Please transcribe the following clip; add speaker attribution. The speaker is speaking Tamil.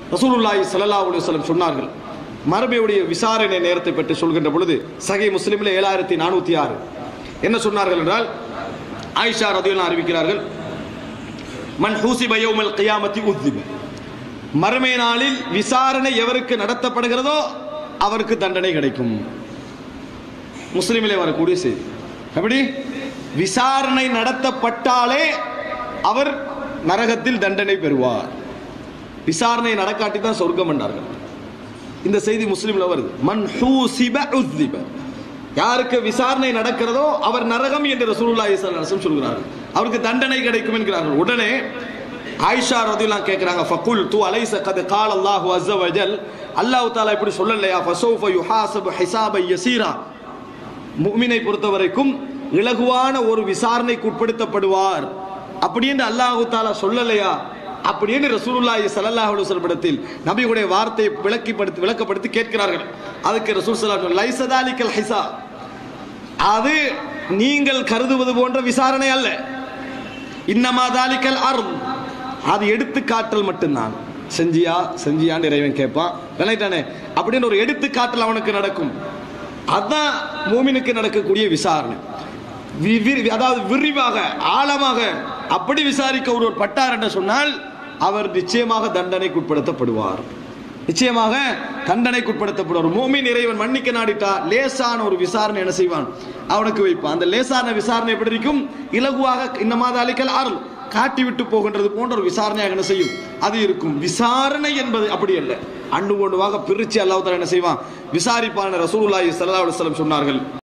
Speaker 1: ரசூலுல்லாஹி ஸல்லல்லாஹு அலைஹி வஸல்லம் சொன்னார்கள், மறுமையுடைய விசாரணை நேரத்தை பற்றி சொல்கின்ற பொழுது சஹீஹ் முஸ்லிமில் 7406 என்ன சொன்னார்கள் என்றால், ஆயிஷா ரலியல்லாஹு அன்ஹா அறிவிக்கிறார்கள், மன் ஹூசிப யௌமல் கியாமத்தி உத்ஸிப, மறுமை நாளில் விசாரணை எவருக்கு நடத்தப்படுகிறதோ அவருக்கு தண்டனை கிடைக்கும். முஸ்லிமிலே வரக்கூடிய செய்தி. எப்படி? விசாரணை நடத்தப்பட்டாலே அவர் நரகத்தில் தண்டனை பெறுவார். விசாரணை நடக்காட்டி தான் சொர்க்கம் என்றார்கள். இந்த செய்தி முஸ்லிம்ல வருது. மன் ஹூசிப உத்ஸிப, யாருக்கு விசாரணை நடக்கிறதோ அவர் நரகம் என்று ரசூலுல்லாஹி ஸல்லல்லாஹு அலைஹி வஸல்லம் சொல்கிறார்கள். அவருக்கு தண்டனை கிடைக்கும் என்கிறார்கள். உடனே ஆயிஷா ரலியல்லாஹு கேக்குறாங்க, ஃபகுல்து அலைஸ கத் கால அல்லாஹு அஸ்ஸ வஜல், அல்லாஹ் தஆலா இப்படி சொல்லலையா, ஃபஸௌஃப யுஹாஸபு ஹிசாபன் யஸீரா, முஃமினை பொறுத்தவரைக்கும் இலகுவான ஒரு விசாரணைக்கு உட்படுத்தப்படுவார் அப்படின்னு அல்லாஹ் தஆலா சொல்லலையா அப்படின்னு ரசூலுல்லாஹி ஸல்லல்லாஹு அலைஹி வஸல்லம் இடத்தில் நபியுடைய வார்த்தையை விளக்கப்படுத்தி கேட்கிறார்கள். அதுக்கு ரசூல் ஸல்லல்லாஹு அலைஹி வஸல்லம், லைஸ தாலிகல் ஹிசாப், அது நீங்கள் கருதுவது போன்ற விசாரணை அல்ல, இன்னமா தாலிகல் அர்த், அது எடுத்து காட்டல் மட்டும்தான். செஞ்சியான்னு இறைவன் கேட்பான், விளையாட்டானே அப்படின்னு ஒரு எடுத்து காட்டல் அவனுக்கு நடக்கும். அதான் மூமினுக்கு நடக்கக்கூடிய விசாரணை. அதாவது விரிவாக ஆழமாக அப்படி விசாரிக்க ஒருவர் பட்டார் என்று சொன்னால் அவர் நிச்சயமாக தண்டனைக்குட்படுத்தப்படுவார். நிச்சயமாக தண்டனைக்குட்படுத்தப்படுவார். மூமின் இறைவன் மன்னிக்க நாடிட்டா லேசான ஒரு விசாரணை என்ன செய்வான், அவனுக்கு வைப்பான். அந்த லேசான விசாரணை எப்படி இருக்கும், இலகுவாக இன்னமாதாலிக்கல் அருள் காட்டி விட்டு போகின்றது போன்ற ஒரு விசாரணையாக என்ன செய்யும், அது இருக்கும். விசாரணை என்பது அப்படி அல்ல, அண்டு ஒன்றுவாக பிரிச்சு அல்லாஹ் தஆலா என்ன செய்வான், விசாரிப்பான ரசூலுல்லாஹி ஸல்லல்லாஹு அலைஹி வஸல்லம் சொன்னார்கள்.